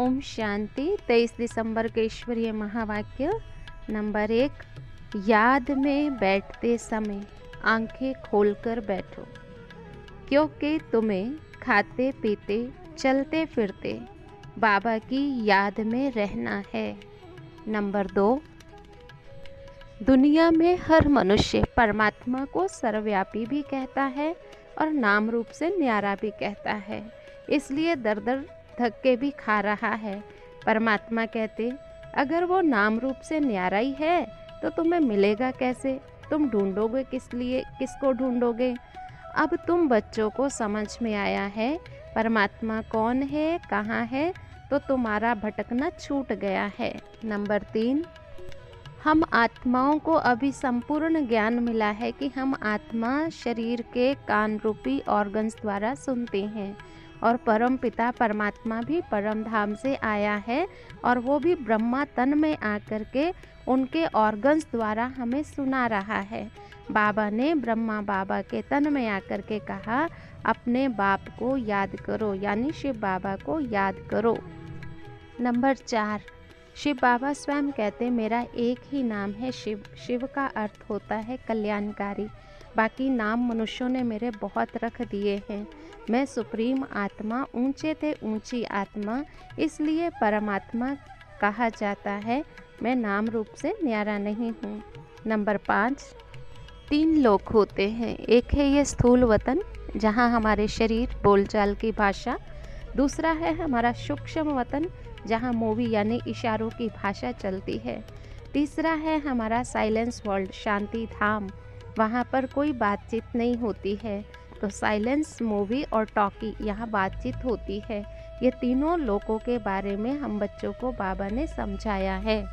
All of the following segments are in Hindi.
ओम शांति। 23 दिसंबर के ईश्वरीय महावाक्य नंबर 1। याद में बैठते समय आंखें खोलकर बैठो, क्योंकि तुम्हें खाते पीते चलते फिरते बाबा की याद में रहना है। नंबर 2। दुनिया में हर मनुष्य परमात्मा को सर्वव्यापी भी कहता है और नाम रूप से न्यारा भी कहता है, इसलिए दर दर धक्के भी खा रहा है। परमात्मा कहते, अगर वो नाम रूप से न्यारा ही है तो तुम्हें मिलेगा कैसे? तुम ढूंढोगे किस लिए? किसको ढूंढोगे? अब तुम बच्चों को समझ में आया है परमात्मा कौन है, कहाँ है, तो तुम्हारा भटकना छूट गया है। नंबर 3। हम आत्माओं को अभी संपूर्ण ज्ञान मिला है कि हम आत्मा शरीर के कान रूपी ऑर्गन्स द्वारा सुनते हैं, और परम पिता परमात्मा भी परम धाम से आया है और वो भी ब्रह्मा तन में आकर के उनके ऑर्गन्स द्वारा हमें सुना रहा है। बाबा ने ब्रह्मा बाबा के तन में आकर के कहा, अपने बाप को याद करो, यानी शिव बाबा को याद करो। नंबर 4। शिव बाबा स्वयं कहते, मेरा एक ही नाम है शिव। शिव का अर्थ होता है कल्याणकारी। बाकी नाम मनुष्यों ने मेरे बहुत रख दिए हैं। मैं सुप्रीम आत्मा, ऊंचे ते ऊंची आत्मा, इसलिए परमात्मा कहा जाता है। मैं नाम रूप से न्यारा नहीं हूँ। नंबर 5। 3 लोक होते हैं। एक है ये स्थूल वतन, जहाँ हमारे शरीर बोलचाल की भाषा। दूसरा है हमारा सूक्ष्म वतन, जहाँ मूवी यानी इशारों की भाषा चलती है। तीसरा है हमारा साइलेंस वर्ल्ड, शांति धाम, वहाँ पर कोई बातचीत नहीं होती है। तो साइलेंस, मूवी और टॉकी, यहाँ बातचीत होती है। ये तीनों लोकों के बारे में हम बच्चों को बाबा ने समझाया है।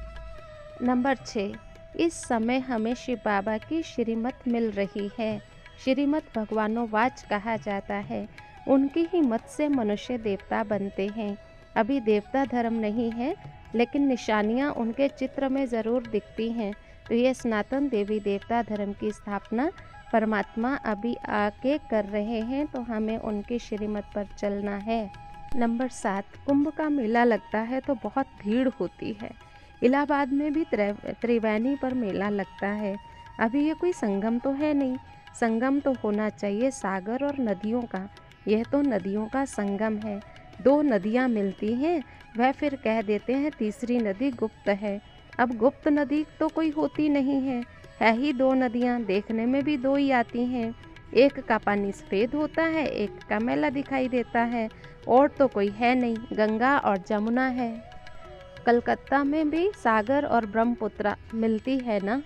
नंबर 6। इस समय हमें शिव बाबा की श्रीमत मिल रही है। श्रीमत भगवानोवाच कहा जाता है। उनकी ही मत से मनुष्य देवता बनते हैं। अभी देवता धर्म नहीं है, लेकिन निशानियाँ उनके चित्र में ज़रूर दिखती हैं। तो ये सनातन देवी देवता धर्म की स्थापना परमात्मा अभी आके कर रहे हैं, तो हमें उनकी श्रीमत पर चलना है। नंबर 7। कुंभ का मेला लगता है तो बहुत भीड़ होती है। इलाहाबाद में भी त्रिवेणी पर मेला लगता है। अभी ये कोई संगम तो है नहीं। संगम तो होना चाहिए सागर और नदियों का। यह तो नदियों का संगम है। 2 नदियाँ मिलती हैं, वह फिर कह देते हैं तीसरी नदी गुप्त है। अब गुप्त नदी तो कोई होती नहीं है ही 2 नदियाँ, देखने में भी 2 ही आती हैं। एक का पानी सफ़ेद होता है, एक का मैला दिखाई देता है, और तो कोई है नहीं, गंगा और जमुना है। कलकत्ता में भी सागर और ब्रह्मपुत्र मिलती है ना।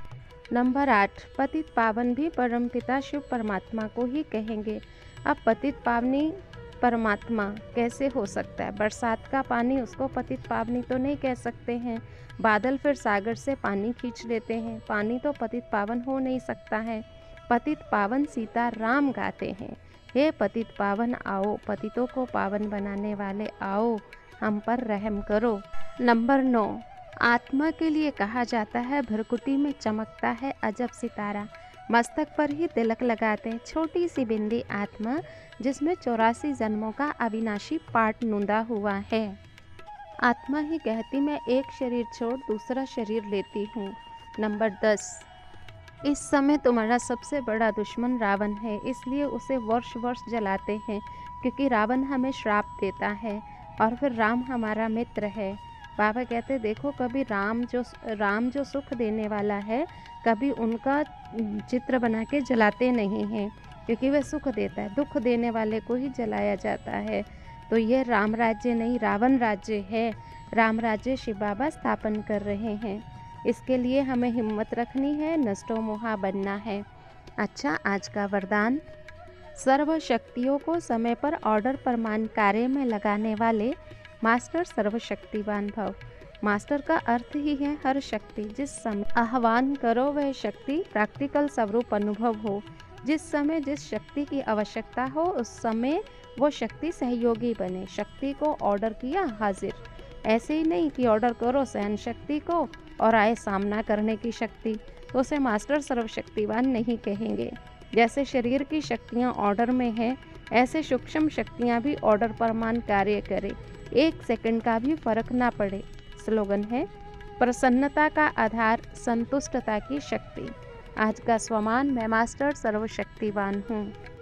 नंबर 8। पतित पावन भी परमपिता शिव परमात्मा को ही कहेंगे। अब पतित पावनी परमात्मा कैसे हो सकता है? बरसात का पानी, उसको पतित पावनी तो नहीं कह सकते हैं। बादल फिर सागर से पानी खींच लेते हैं, पानी तो पतित पावन हो नहीं सकता है। पतित पावन सीता राम गाते हैं, हे पतित पावन आओ, पतितों को पावन बनाने वाले आओ, हम पर रहम करो। नंबर 9। आत्मा के लिए कहा जाता है, भ्रकुटी में चमकता है अजब सितारा, मस्तक पर ही तिलक लगाते हैं छोटी सी बिंदी आत्मा, जिसमें 84 जन्मों का अविनाशी पाठ नुंदा हुआ है। आत्मा ही कहती, मैं एक शरीर छोड़ दूसरा शरीर लेती हूँ। नंबर 10। इस समय तुम्हारा सबसे बड़ा दुश्मन रावण है, इसलिए उसे वर्ष वर्ष जलाते हैं, क्योंकि रावण हमें श्राप देता है और फिर राम हमारा मित्र है। बाबा कहते, देखो कभी राम जो सुख देने वाला है, कभी उनका चित्र बना के जलाते नहीं हैं, क्योंकि वह सुख देता है। दुख देने वाले को ही जलाया जाता है। तो ये राम राज्य नहीं, रावण राज्य है। राम राज्य शिव बाबा स्थापन कर रहे हैं। इसके लिए हमें हिम्मत रखनी है, नष्टो मोहा बनना है। अच्छा, आज का वरदान, सर्व शक्तियों को समय पर ऑर्डर प्रमाण कार्य में लगाने वाले मास्टर सर्वशक्तिवान भव। मास्टर का अर्थ ही है हर शक्ति। जिस समय आह्वान करो वह शक्ति प्रैक्टिकल स्वरूप अनुभव हो। जिस समय जिस शक्ति की आवश्यकता हो उस समय वो शक्ति सहयोगी बने। शक्ति को ऑर्डर किया, हाजिर। ऐसे ही नहीं कि ऑर्डर करो सहन शक्ति को और आए सामना करने की शक्ति, तो उसे मास्टर सर्वशक्तिवान नहीं कहेंगे। जैसे शरीर की शक्तियाँ ऑर्डर में हैं, ऐसे सूक्ष्म शक्तियाँ भी ऑर्डर पर मान कार्य करें, 1 सेकंड का भी फर्क ना पड़े। स्लोगन है, प्रसन्नता का आधार संतुष्टता की शक्ति। आज का स्वमान, मैं मास्टर सर्वशक्तिवान हूँ।